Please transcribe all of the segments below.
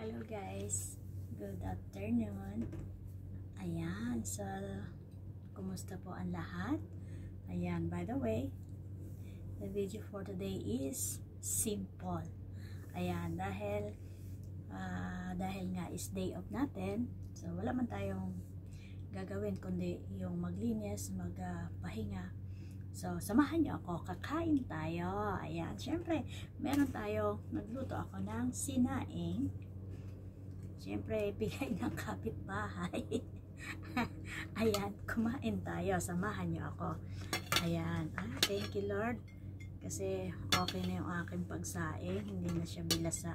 Hello guys, good afternoon. Ayan, so kumusta po ang lahat? Ayan, by the way, the video for today is simple. Ayan, dahil nga is day off natin, so wala man tayong gagawin kundi yung maglinis, magpahinga. So, samahan niyo ako, kakain tayo. Ayan, syempre, nagluto ako ng sinaing. Syempre, bigay ng kapitbahay. Ayan, kumain tayo, samahan niyo ako. Ayan, thank you Lord. Kasi okay na yung aking pagsaing, hindi na siya bilasa.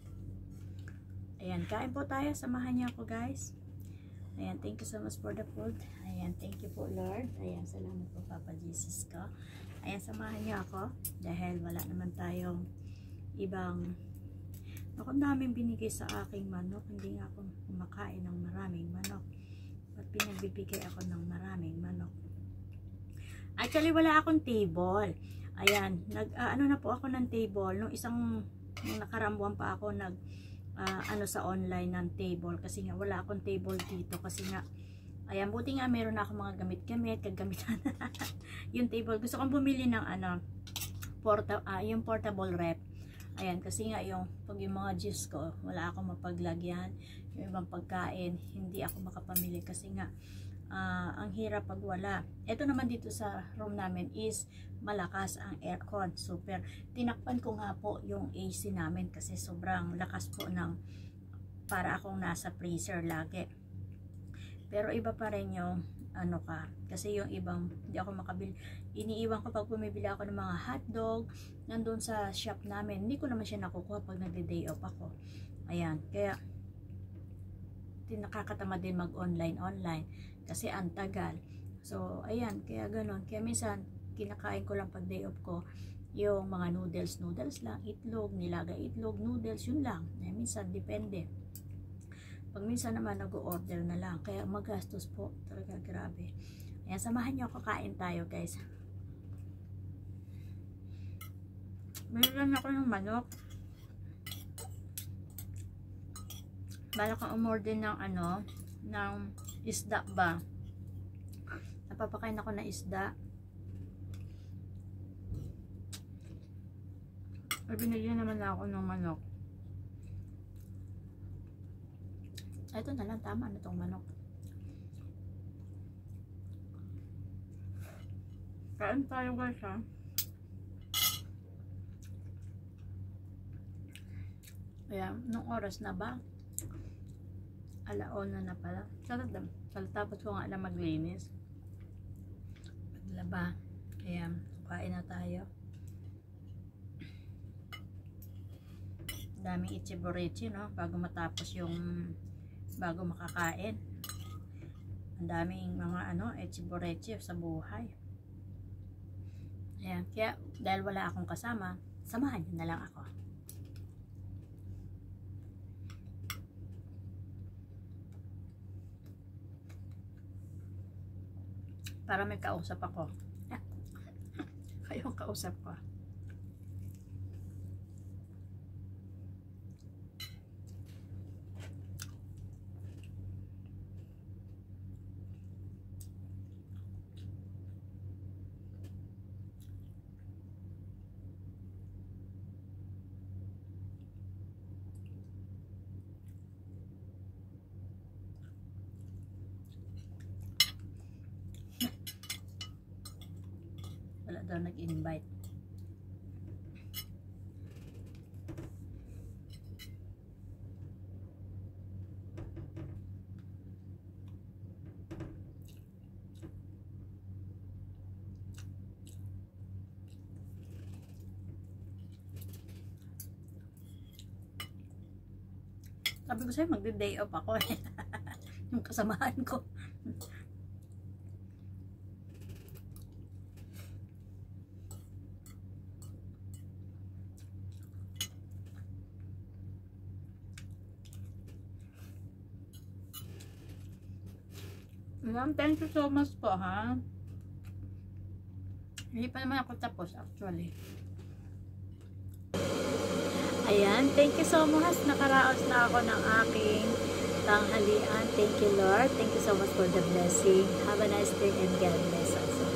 Ayan, kain po tayo, samahan niyo ako guys. Ayan, thank you so much for the food. Ayan, thank you po Lord. Ayan, salamat po Papa Jesus ko. Ayan, samahan niyo ako. Dahil wala naman tayong ibang... Ang daming binigay sa aking manok. Hindi nga ako kumakain ng maraming manok. At pinagbibigay ako ng maraming manok. Actually, wala akong table. Ayan, ano na po ako ng table. Nung nakarambuan pa ako sa online ng table kasi nga wala akong table dito kasi nga ayan, buti nga meron ako mga kagamitan yung table, gusto kong bumili ng yung portable rep. Ayan, kasi nga yung mga juice ko wala akong mapaglagyan, yung ibang pagkain hindi ako makapamili kasi nga ang hirap pag wala. Ito naman dito sa room namin is malakas ang aircon, super. Tinakpan ko nga po yung AC namin kasi sobrang lakas po para akong nasa freezer lagi. Pero iba pa rin yung kasi yung ibang hindi ako makabili. Iniiwan ko pag bumibili ako ng mga hotdog nandun sa shop namin, hindi ko naman siya nakukuha pag nagde-day off ako. Ayan, kaya nakakatamad din mag-online kasi ang tagal. So, ayan, kaya ganon. Kaya minsan, kinakain ko lang pag day off ko, yung mga noodles lang, itlog, nilaga itlog, noodles, yun lang. Minsan, depende. Pag minsan naman, nag-order na lang. Kaya magastos po. Talaga, grabe. Ayan, samahan nyo ako, kain tayo, guys. Meron ako ng manok. Bala kang umorder ng ng isda ba. Napapakain ako ng isda. Binigyan naman ako ng manok. Ito na lang, tama na itong manok. Kain tayo guys ha. Ayan, nung oras na ba? Alauna na pala. Tapos ko nga lang maglinis. Maglaba. Kaya, kain na tayo. Daming ichiborechi, no? Bago makakain. Ang daming mga ichiborechi sa buhay. Ayan. Kaya, dahil wala akong kasama, samahan nyo na lang ako. Para may kausap ako. Kayong kausap ko. Wala daw nag-invite. Sabi ko sa'yo, magde-day off ako eh. Yung kasamahan ko. Thank you so much po ha. Hindi pa naman ako tapos actually. Ayan, thank you so much. Nakaraos na ako ng aking tanghalian. Thank you, Lord. Thank you so much for the blessing. Have a nice day and God bless us.